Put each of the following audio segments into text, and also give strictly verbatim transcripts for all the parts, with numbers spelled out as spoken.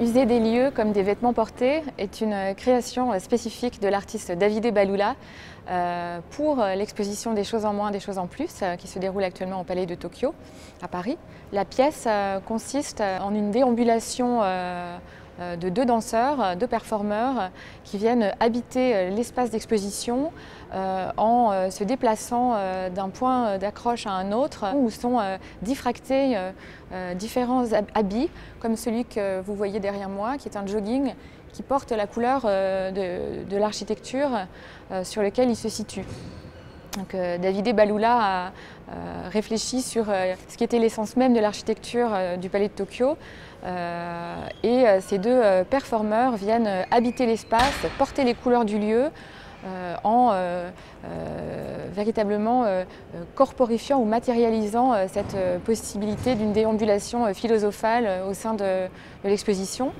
User des lieux comme des vêtements portés est une création spécifique de l'artiste Davide Balula euh, pour l'exposition des choses en moins, des choses en plus euh, qui se déroule actuellement au Palais de Tokyo à Paris. La pièce euh, consiste en une déambulation euh, de deux danseurs, deux performeurs qui viennent habiter l'espace d'exposition euh, en euh, se déplaçant euh, d'un point d'accroche à un autre où sont euh, diffractés euh, euh, différents habits comme celui que vous voyez derrière moi qui est un jogging qui porte la couleur euh, de, de l'architecture euh, sur lequel il se situe. Donc, euh, Davide Balula a euh, réfléchi sur euh, ce qui était l'essence même de l'architecture euh, du Palais de Tokyo euh, et euh, ces deux euh, performeurs viennent euh, habiter l'espace, porter les couleurs du lieu euh, en euh, euh, véritablement euh, corporifiant ou matérialisant euh, cette euh, possibilité d'une déambulation euh, philosophale euh, au sein de, de l'exposition.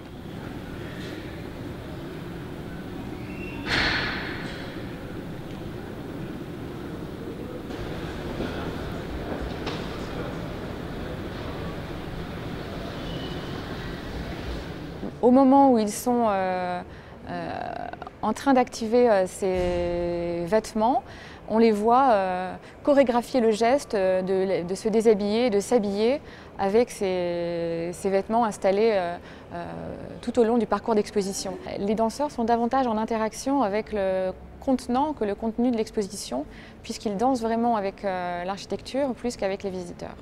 Au moment où ils sont euh, euh, en train d'activer euh, ces vêtements, on les voit euh, chorégraphier le geste de, de se déshabiller, de s'habiller avec ces, ces vêtements installés euh, euh, tout au long du parcours d'exposition. Les danseurs sont davantage en interaction avec le contenant que le contenu de l'exposition, puisqu'ils dansent vraiment avec euh, l'architecture plus qu'avec les visiteurs.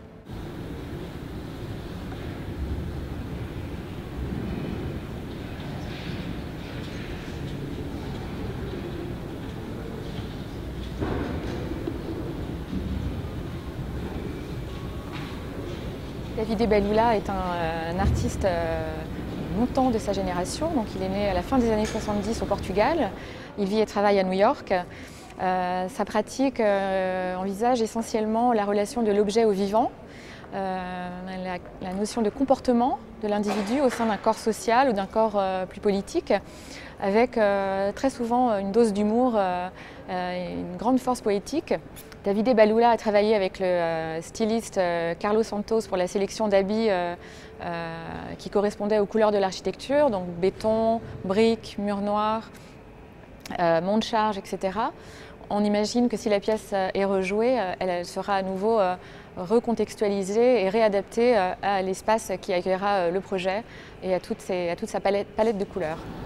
Davide Balula est un, un artiste euh, montant de sa génération, donc il est né à la fin des années soixante-dix au Portugal. Il vit et travaille à New York. Euh, sa pratique euh, envisage essentiellement la relation de l'objet au vivant, euh, la, la notion de comportement de l'individu au sein d'un corps social ou d'un corps euh, plus politique, avec euh, très souvent une dose d'humour euh, et une grande force poétique. Davide Balula a travaillé avec le euh, styliste euh, Carlos Santos pour la sélection d'habits euh, euh, qui correspondaient aux couleurs de l'architecture, donc béton, briques, murs noirs, euh, monts de charge, et cetera. On imagine que si la pièce est rejouée, elle sera à nouveau euh, recontextualisée et réadaptée euh, à l'espace qui accueillera le projet et à toute, ses, à toute sa palette, palette de couleurs.